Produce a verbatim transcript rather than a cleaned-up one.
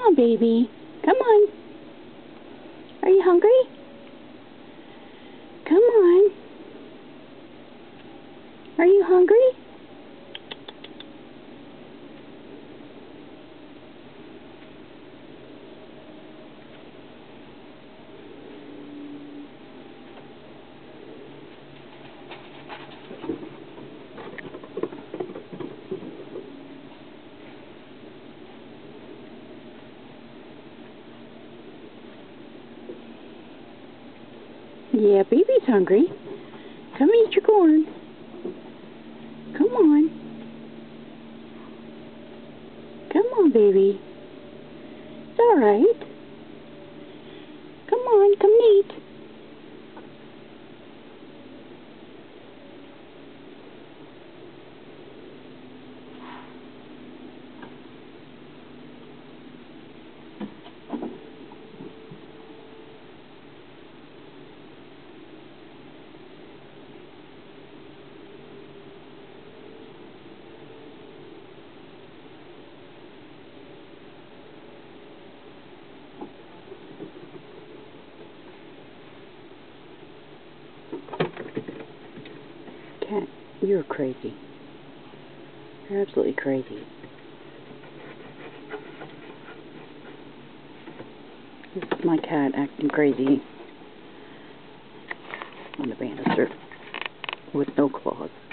on, baby. Come on. Are you hungry? Come on. Are you hungry? Yeah, baby's hungry. Come eat your corn. Come on. Come on, baby. It's all right. Come on, come eat. Cat, you're crazy. You're absolutely crazy. This is my cat acting crazy on the banister with no claws.